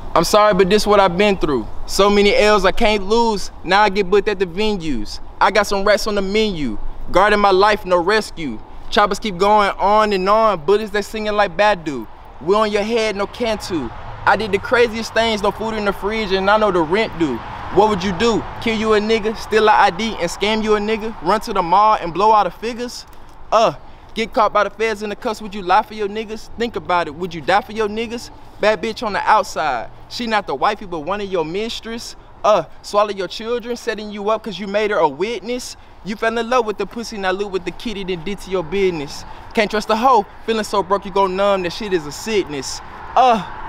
I'm sorry, but this what I've been through. So many L's I can't lose. Now I get booked at the venues. I got some rats on the menu. Guarding my life, no rescue. Choppers keep going on and on. Bullets they singing like Badu. We on your head, no Cantu. I did the craziest things, no food in the fridge, and I know the rent due. What would you do? Kill you a nigga, steal an ID, and scam you a nigga? Run to the mall and blow out the figures? Get caught by the feds in the cuffs, would you lie for your niggas? Think about it, would you die for your niggas? Bad bitch on the outside. She not the wifey, but one of your mistress. Swallow your children, setting you up cause you made her a witness. You fell in love with the pussy, now live with the kitty, then did to your business. Can't trust a hoe, feeling so broke you go numb, that shit is a sickness.